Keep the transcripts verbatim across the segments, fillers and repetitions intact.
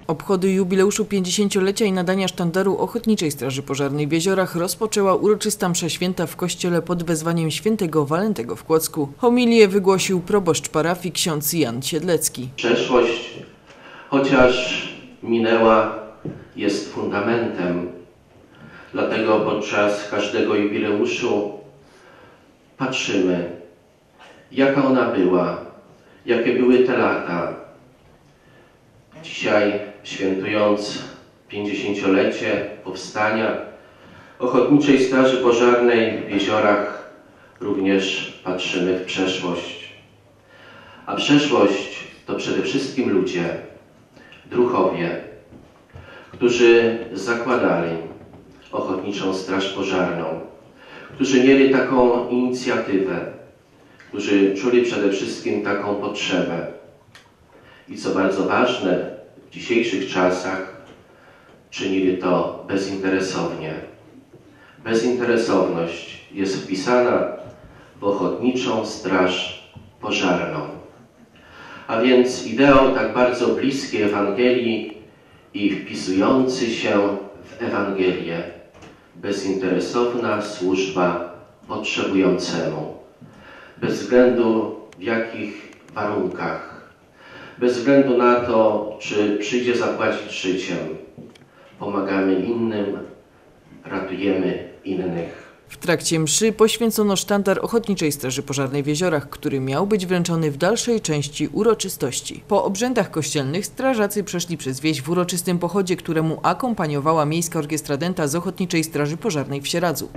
Obchody jubileuszu pięćdziesięciolecia i nadania sztandaru Ochotniczej Straży Pożarnej w Jeziorach rozpoczęła uroczysta msza święta w kościele pod wezwaniem świętego Walentego w Kłodzku. Homilię wygłosił proboszcz parafii ksiądz Jan Siedlecki. Przeszłość, chociaż minęła, jest fundamentem. Dlatego podczas każdego jubileuszu patrzymy, jaka ona była, jakie były te lata. Dzisiaj, świętując pięćdziesięciolecie powstania Ochotniczej Straży Pożarnej w Jeziorach, również patrzymy w przeszłość. A przeszłość to przede wszystkim ludzie, druhowie, którzy zakładali Ochotniczą Straż Pożarną, którzy mieli taką inicjatywę, którzy czuli przede wszystkim taką potrzebę. I co bardzo ważne, w dzisiejszych czasach czynili to bezinteresownie. Bezinteresowność jest wpisana w Ochotniczą Straż Pożarną. A więc ideał tak bardzo bliski Ewangelii i wpisujący się w Ewangelię. Bezinteresowna służba potrzebującemu. Bez względu w jakich warunkach. Bez względu na to, czy przyjdzie zapłacić życiem. Pomagamy innym, ratujemy innych. W trakcie mszy poświęcono sztandar Ochotniczej Straży Pożarnej w Jeziorach, który miał być wręczony w dalszej części uroczystości. Po obrzędach kościelnych strażacy przeszli przez wieś w uroczystym pochodzie, któremu akompaniowała Miejska Orkiestra Dęta z Ochotniczej Straży Pożarnej w Sieradzu.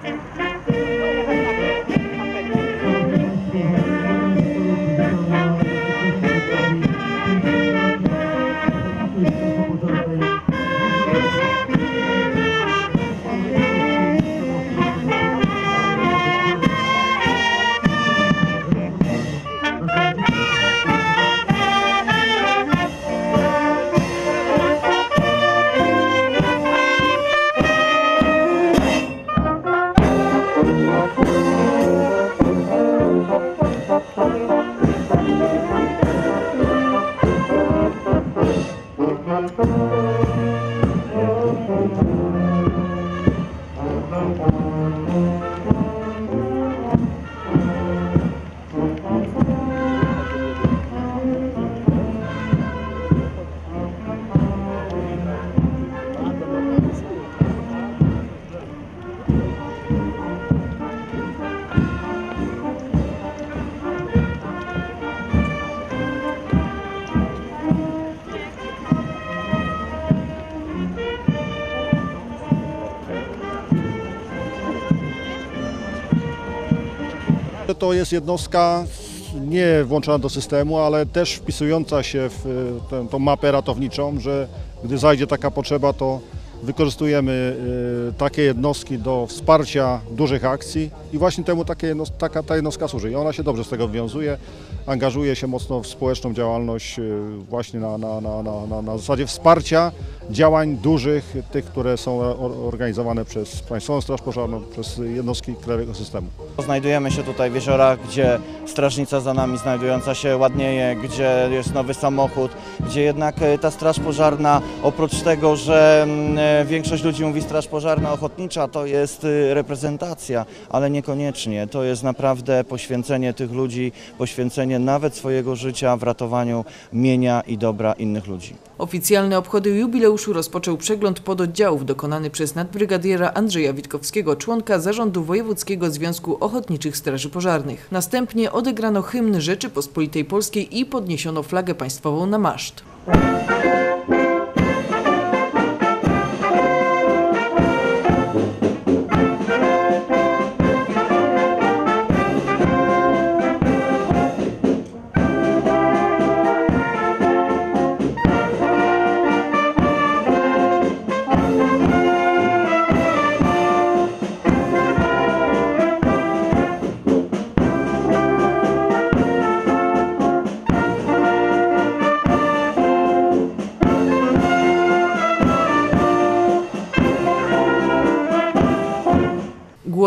To jest jednostka nie włączona do systemu, ale też wpisująca się w tę, tą mapę ratowniczą, że gdy zajdzie taka potrzeba, to wykorzystujemy takie jednostki do wsparcia dużych akcji i właśnie temu takie jednostka, taka ta jednostka służy. I ona się dobrze z tego wywiązuje, angażuje się mocno w społeczną działalność właśnie na, na, na, na, na zasadzie wsparcia działań dużych, tych, które są organizowane przez Państwową Straż Pożarną, przez jednostki krajowego systemu. Znajdujemy się tutaj w Jeziorach, gdzie strażnica za nami znajdująca się ładnieje, gdzie jest nowy samochód, gdzie jednak ta Straż Pożarna, oprócz tego, że większość ludzi mówi Straż Pożarna Ochotnicza, to jest reprezentacja, ale niekoniecznie. To jest naprawdę poświęcenie tych ludzi, poświęcenie nawet swojego życia w ratowaniu mienia i dobra innych ludzi. Oficjalne obchody jubileuszu rozpoczął przegląd pododdziałów dokonany przez nadbrygadiera Andrzeja Witkowskiego, członka Zarządu Wojewódzkiego Związku Ochotniczych Straży Pożarnych. Następnie odegrano hymn Rzeczypospolitej Polskiej i podniesiono flagę państwową na maszt.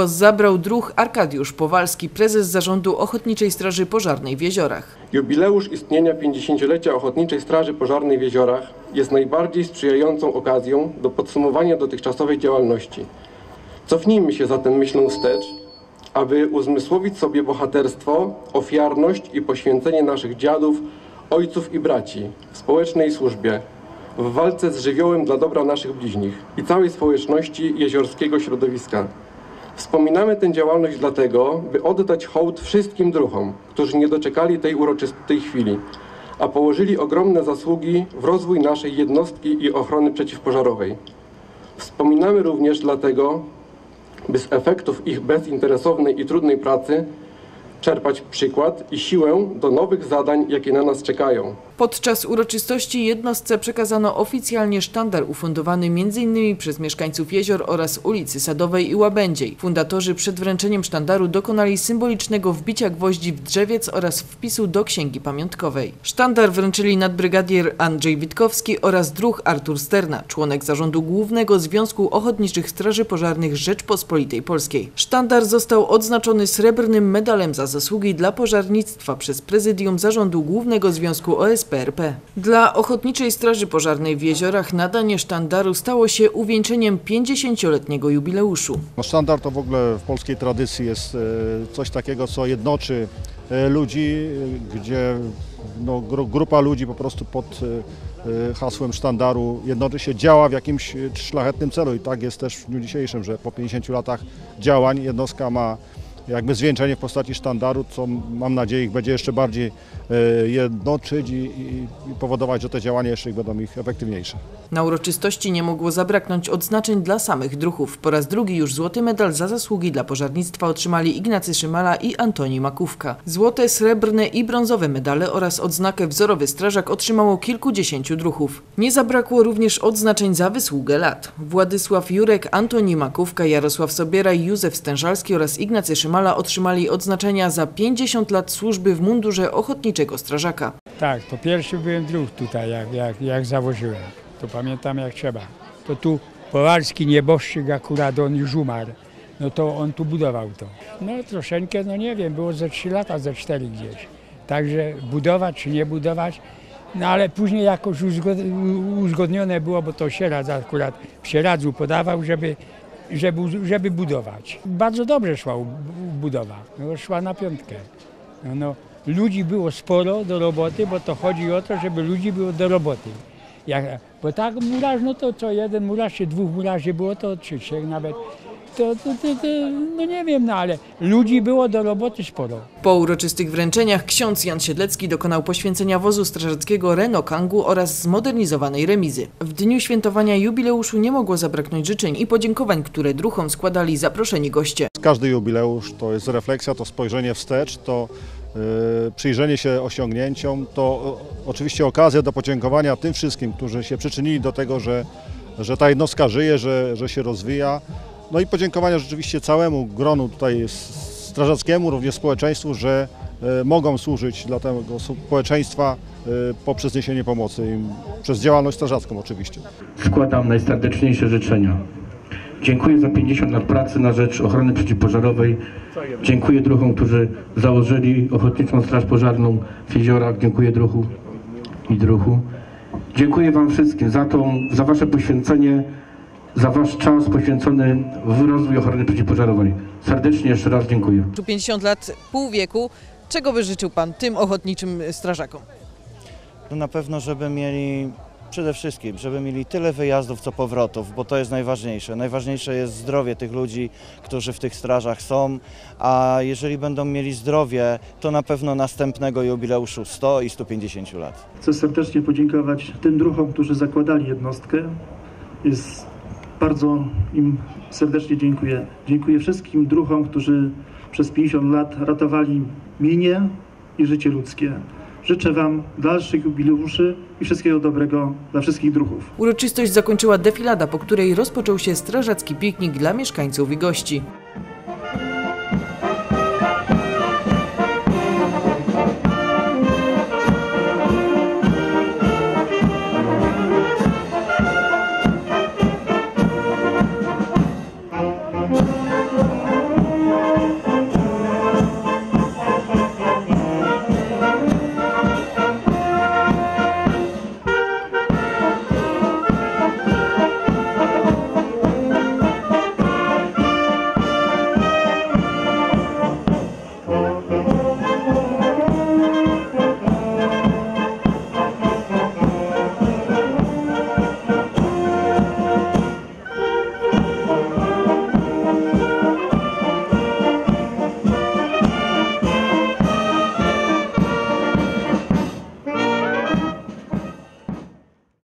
głos zabrał druh Arkadiusz Powalski, prezes Zarządu Ochotniczej Straży Pożarnej w Jeziorach. Jubileusz istnienia pięćdziesięciolecia Ochotniczej Straży Pożarnej w Jeziorach jest najbardziej sprzyjającą okazją do podsumowania dotychczasowej działalności. Cofnijmy się zatem myślą wstecz, aby uzmysłowić sobie bohaterstwo, ofiarność i poświęcenie naszych dziadów, ojców i braci w społecznej służbie, w walce z żywiołem dla dobra naszych bliźnich i całej społeczności jeziorskiego środowiska. Wspominamy tę działalność dlatego, by oddać hołd wszystkim druhom, którzy nie doczekali tej uroczystej chwili, a położyli ogromne zasługi w rozwój naszej jednostki i ochrony przeciwpożarowej. Wspominamy również dlatego, by z efektów ich bezinteresownej i trudnej pracy czerpać przykład i siłę do nowych zadań, jakie na nas czekają. Podczas uroczystości jednostce przekazano oficjalnie sztandar ufundowany między innymi przez mieszkańców Jezior oraz ulicy Sadowej i Łabędziej. Fundatorzy przed wręczeniem sztandaru dokonali symbolicznego wbicia gwoździ w drzewiec oraz wpisu do księgi pamiątkowej. Sztandar wręczyli nadbrygadier Andrzej Witkowski oraz druh Artur Sterna, członek Zarządu Głównego Związku Ochotniczych Straży Pożarnych Rzeczpospolitej Polskiej. Sztandar został odznaczony srebrnym medalem za zasługi dla pożarnictwa przez Prezydium Zarządu Głównego Związku O S P R P. Dla Ochotniczej Straży Pożarnej w Jeziorach nadanie sztandaru stało się uwieńczeniem pięćdziesięcioletniego jubileuszu. No, sztandar to w ogóle w polskiej tradycji jest coś takiego, co jednoczy ludzi, gdzie no, grupa ludzi po prostu pod hasłem sztandaru jednoczy się, działa w jakimś szlachetnym celu i tak jest też w dniu dzisiejszym, że po pięćdziesięciu latach działań jednostka ma jakby zwieńczenie w postaci sztandaru, co mam nadzieję ich będzie jeszcze bardziej jednoczyć i, i, i powodować, że te działania jeszcze będą ich efektywniejsze. Na uroczystości nie mogło zabraknąć odznaczeń dla samych druhów. Po raz drugi już złoty medal za zasługi dla pożarnictwa otrzymali Ignacy Szymala i Antoni Makówka. Złote, srebrne i brązowe medale oraz odznakę wzorowy strażak otrzymało kilkudziesięciu druhów. Nie zabrakło również odznaczeń za wysługę lat. Władysław Jurek, Antoni Makówka, Jarosław Sobiera, Józef Stężalski oraz Ignacy Szymala otrzymali odznaczenia za pięćdziesiąt lat służby w mundurze ochotniczego strażaka. Tak, to pierwszy byłem druh tutaj, jak, jak, jak założyłem. To pamiętam jak trzeba. To tu Powalski nieboszczyk akurat, on już umarł. No to on tu budował to. No troszeczkę, no nie wiem, było ze trzy lata, ze cztery gdzieś. Także budować czy nie budować, no ale później jakoś uzgodnione było, bo to Sieradz akurat w Sieradzu podawał, żeby, żeby, żeby budować. Bardzo dobrze szła budowa, no, szła na piątkę. No, no, ludzi było sporo do roboty, bo to chodzi o to, żeby ludzi było do roboty. Jak, bo tak murarz, no to co jeden murarz czy dwóch murarzy było, to trzy, trzech nawet. To, to, to, to, no nie wiem, no ale ludzi było do roboty sporo. Po uroczystych wręczeniach ksiądz Jan Siedlecki dokonał poświęcenia wozu strażackiego Renault Kangoo oraz zmodernizowanej remizy. W dniu świętowania jubileuszu nie mogło zabraknąć życzeń i podziękowań, które druhom składali zaproszeni goście. Każdy jubileusz to jest refleksja, to spojrzenie wstecz, to yy, przyjrzenie się osiągnięciom, to yy, oczywiście okazja do podziękowania tym wszystkim, którzy się przyczynili do tego, że, że ta jednostka żyje, że, że się rozwija. No i podziękowania rzeczywiście całemu gronu tutaj strażackiemu, również społeczeństwu, że y, mogą służyć dla tego społeczeństwa y, poprzez niesienie pomocy im, przez działalność strażacką oczywiście. Składam najserdeczniejsze życzenia. Dziękuję za pięćdziesiąt lat pracy na rzecz ochrony przeciwpożarowej. Dziękuję druhom, którzy założyli Ochotniczą Straż Pożarną w Jeziorach. Dziękuję druhu i druhu. Dziękuję wam wszystkim za, tą, za wasze poświęcenie, za wasz czas poświęcony w rozwój ochrony przeciwpożarowej. Serdecznie jeszcze raz dziękuję. pięćdziesiąt lat, pół wieku. Czego by życzył pan tym ochotniczym strażakom? No na pewno, żeby mieli, przede wszystkim, żeby mieli tyle wyjazdów, co powrotów, bo to jest najważniejsze. Najważniejsze jest zdrowie tych ludzi, którzy w tych strażach są, a jeżeli będą mieli zdrowie, to na pewno następnego jubileuszu sto i stu pięćdziesięciu lat. Chcę serdecznie podziękować tym druhom, którzy zakładali jednostkę. Jest Bardzo im serdecznie dziękuję. Dziękuję wszystkim druhom, którzy przez pięćdziesiąt lat ratowali mienie i życie ludzkie. Życzę wam dalszych jubileuszy i wszystkiego dobrego dla wszystkich druhów. Uroczystość zakończyła defilada, po której rozpoczął się strażacki piknik dla mieszkańców i gości.